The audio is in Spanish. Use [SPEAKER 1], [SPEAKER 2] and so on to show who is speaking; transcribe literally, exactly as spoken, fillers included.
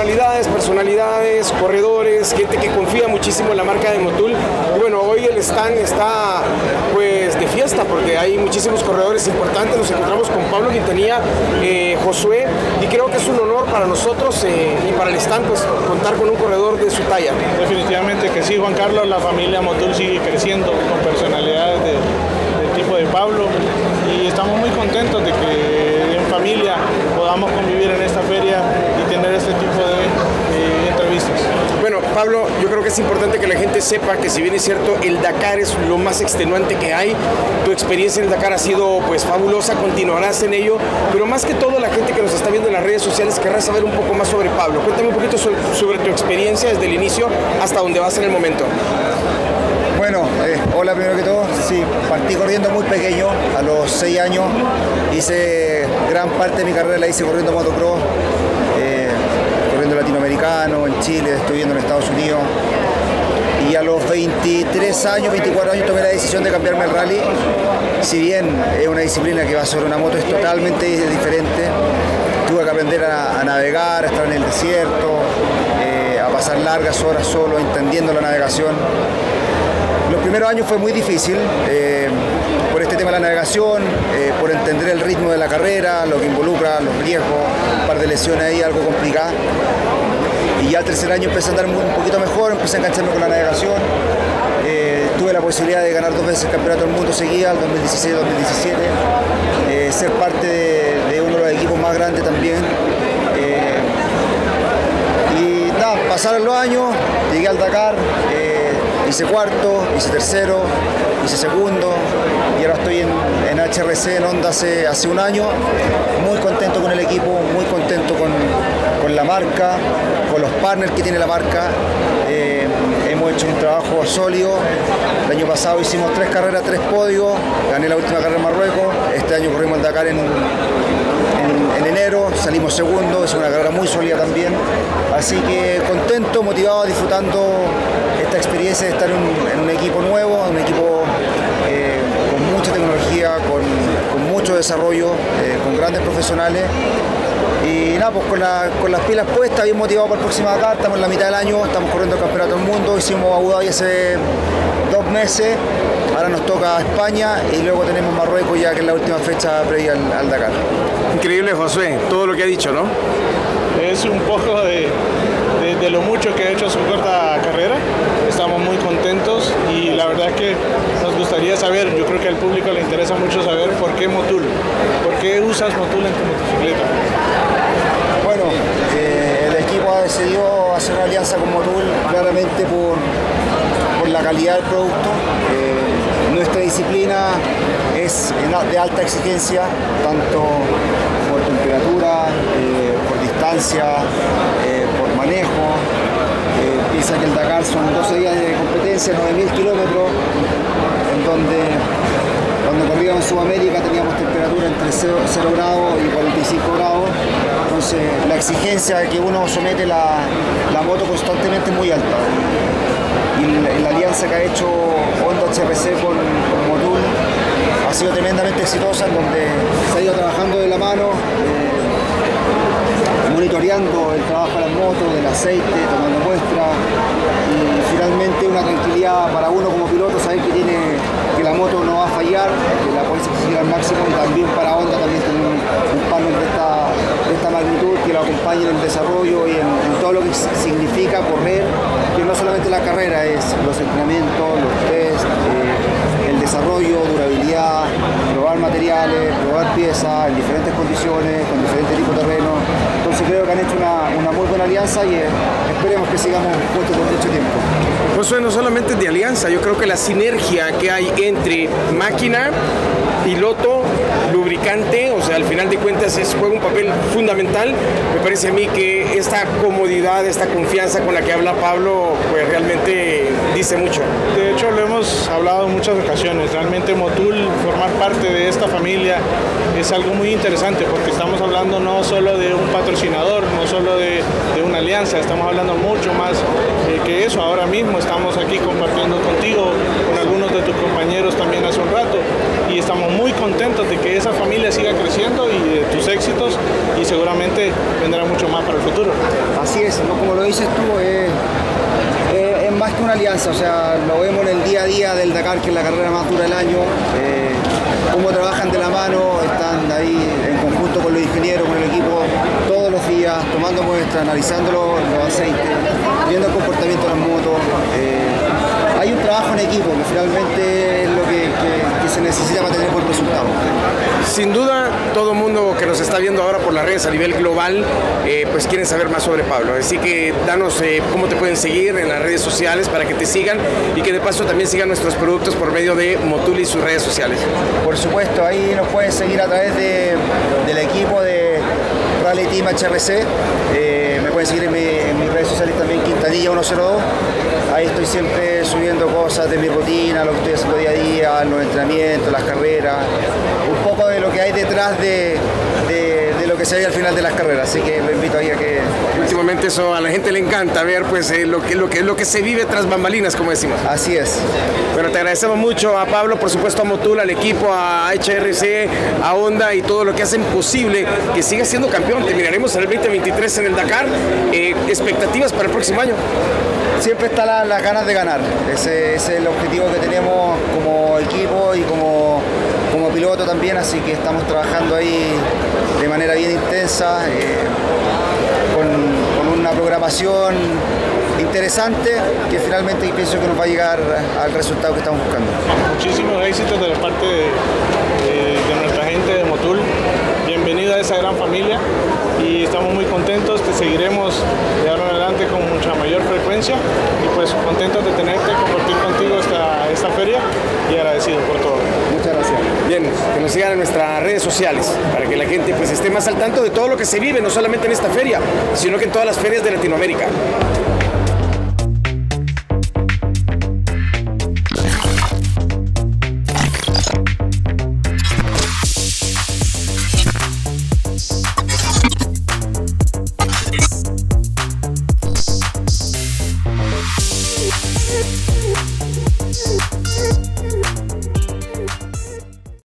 [SPEAKER 1] personalidades, personalidades, corredores, gente que confía muchísimo en la marca de Motul. Y bueno, hoy el stand está pues de fiesta porque hay muchísimos corredores importantes. Nos encontramos con Pablo Quintanilla, eh, Josué, y creo que es un honor para nosotros eh, y para el stand pues contar con un corredor de su talla.
[SPEAKER 2] Definitivamente que sí, Juan Carlos, la familia Motul sigue creciendo con personalidades de, del tipo de Pablo y estamos muy contentos de que en familia podamos convivir en esta feria y tener este tipo de eh, entrevistas.
[SPEAKER 1] Bueno, Pablo, yo creo que es importante que la gente sepa que si bien es cierto, el Dakar es lo más extenuante que hay, tu experiencia en el Dakar ha sido pues fabulosa, continuarás en ello, pero más que todo la gente que nos está viendo en las redes sociales querrá saber un poco más sobre Pablo. Cuéntame un poquito sobre, sobre tu experiencia desde el inicio hasta donde vas en el momento.
[SPEAKER 3] Bueno, eh, hola primero que todo, sí, partí corriendo muy pequeño, a los seis años, hice gran parte de mi carrera, la hice corriendo motocross, eh, corriendo latinoamericano, en Chile, estoy viviendo en Estados Unidos, y a los veintitrés años, veinticuatro años tomé la decisión de cambiarme al rally. Si bien es una disciplina que va sobre una moto, es totalmente diferente, tuve que aprender a, a navegar, a estar en el desierto, eh, a pasar largas horas solo, entendiendo la navegación. Los primeros años fue muy difícil eh, por este tema de la navegación, eh, por entender el ritmo de la carrera, lo que involucra, los riesgos, un par de lesiones ahí, algo complicado. Y ya el tercer año empecé a andar un poquito mejor, empecé a engancharme con la navegación. Eh, tuve la posibilidad de ganar dos veces el Campeonato del Mundo seguida, el dos mil dieciséis dos mil diecisiete, eh, ser parte de, de uno de los equipos más grandes también. Eh, y nada, pasaron los años, llegué al Dakar. Eh, Hice cuarto, hice tercero, hice segundo y ahora estoy en, en H R C, en Honda, hace, hace un año. Muy contento con el equipo, muy contento con, con la marca, con los partners que tiene la marca. Eh, hemos hecho un trabajo sólido. El año pasado hicimos tres carreras, tres podios. Gané la última carrera en Marruecos. Este año corrimos el Dakar en, en, en enero, salimos segundo. Es una carrera muy sólida también. Así que contento, motivado, disfrutando esta experiencia de estar en, en un equipo nuevo, un equipo eh, con mucha tecnología, con, con mucho desarrollo, eh, con grandes profesionales. Y nada, pues con, la, con las pilas puestas, bien motivado para el próximo Dakar, estamos en la mitad del año, estamos corriendo el Campeonato del Mundo, hicimos Abu Dhabi hace dos meses, ahora nos toca España y luego tenemos Marruecos ya que es la última fecha previa al, al Dakar.
[SPEAKER 1] Increíble, Josué, todo lo que ha dicho, ¿no?
[SPEAKER 2] Es un poco de, de, de lo mucho que ha hecho su corta carrera. Estamos muy contentos y la verdad es que nos gustaría saber, yo creo que al público le interesa mucho saber por qué Motul, por qué usas Motul en tu motocicleta.
[SPEAKER 3] Bueno, eh, el equipo ha decidido hacer una alianza con Motul claramente por, por la calidad del producto. Eh, nuestra disciplina es de alta exigencia, tanto por temperatura, eh, por distancia, eh, por manejo. Eh, piensa que el Dakar son doce días de competencia, nueve mil kilómetros, en donde cuando corríamos en Sudamérica teníamos temperatura entre cero grados y cuarenta y cinco grados. Entonces la exigencia que uno somete la, la moto constantemente es muy alta. Y la, la alianza que ha hecho Honda H R C con, con Motul ha sido tremendamente exitosa, en donde se ha ido trabajando de la mano, eh, monitoreando el trabajo de las motos, del aceite, tomando muestras y finalmente una tranquilidad para uno como piloto, saber que tiene que la moto no va a fallar, que la puedes exigir al máximo, y también para Honda también tener un, un partner de esta, de esta magnitud que lo acompañe en el desarrollo y en, en todo lo que significa correr, que no solamente la carrera, es los entrenamientos, los test, eh, el desarrollo, durabilidad, probar materiales, probar piezas en diferentes condiciones, con diferentes tipos de terreno. Entonces creo que han hecho una, una muy buena alianza y eh, esperemos que sigamos juntos por mucho tiempo.
[SPEAKER 1] Pues no solamente de alianza, yo creo que la sinergia que hay entre máquina, piloto, lubricante, o sea, al final de cuentas es, juega un papel fundamental. Me parece a mí que esta comodidad, esta confianza con la que habla Pablo, pues realmente dice mucho.
[SPEAKER 2] De hecho, lo hemos hablado en muchas ocasiones. Realmente Motul, formar parte de esta familia, es algo muy interesante porque estamos hablando no solo de un patrocinador, no solo de, de una alianza, estamos hablando mucho más eh, que eso. Ahora mismo estamos aquí compartiendo contigo, con algunos de tus compañeros también hace un rato, y estamos muy muy contentos de que esa familia siga creciendo y de tus éxitos, y seguramente vendrá mucho más para el futuro.
[SPEAKER 3] Así es, ¿no? Como lo dices tú, eh, eh, es más que una alianza, o sea, lo vemos en el día a día del Dakar, que es la carrera más dura del año, eh, cómo trabajan de la mano, están ahí en conjunto con los ingenieros, con el equipo, todos los días, tomando muestras, analizando los, los aceites, viendo el comportamiento de las motos. Eh, hay un trabajo en equipo que finalmente es lo que, que, que se necesita para tener buen resultado.
[SPEAKER 1] Sin duda, todo el mundo que nos está viendo ahora por las redes a nivel global, eh, pues quieren saber más sobre Pablo. Así que danos eh, cómo te pueden seguir en las redes sociales para que te sigan y que de paso también sigan nuestros productos por medio de Motul y sus redes sociales.
[SPEAKER 3] Por supuesto, ahí nos pueden seguir a través de, del equipo de Rally Team H R C. Eh, me pueden seguir en, mi, en mis redes sociales también, Quintanilla ciento dos. Ahí estoy siempre subiendo cosas de mi rutina, lo que estoy haciendo día a día, los entrenamientos, las carreras, un poco de lo que hay detrás de, de, de lo que se ve al final de las carreras. Así que lo invito ahí a que...
[SPEAKER 1] Últimamente eso a la gente le encanta ver pues eh, lo, que, lo, que, lo que se vive tras bambalinas, como decimos.
[SPEAKER 3] Así es.
[SPEAKER 1] Bueno, te agradecemos mucho a Pablo, por supuesto a Motul, al equipo, a H R C, a Honda y todo lo que hacen posible que siga siendo campeón. Terminaremos en el veinte veintitrés en el Dakar. Eh, ¿Expectativas para el próximo año?
[SPEAKER 3] Siempre están las, las ganas de ganar. Ese, ese es el objetivo que tenemos como equipo y como, como piloto también, así que estamos trabajando ahí de manera bien intensa, eh, con, con una programación interesante que finalmente pienso que nos va a llegar al resultado que estamos buscando.
[SPEAKER 2] Muchísimos éxitos de la parte de, de, de nuestra gente de Motul. Bienvenido a esa gran familia y estamos muy contentos, te seguiremos de ahora en adelante con mucha mayor frecuencia y pues contentos de tenerte, compartir contigo esta, esta feria y agradecido por todo.
[SPEAKER 3] Muchas gracias.
[SPEAKER 1] Bien, que nos sigan en nuestras redes sociales para que la gente pues esté más al tanto de todo lo que se vive, no solamente en esta feria, sino que en todas las ferias de Latinoamérica.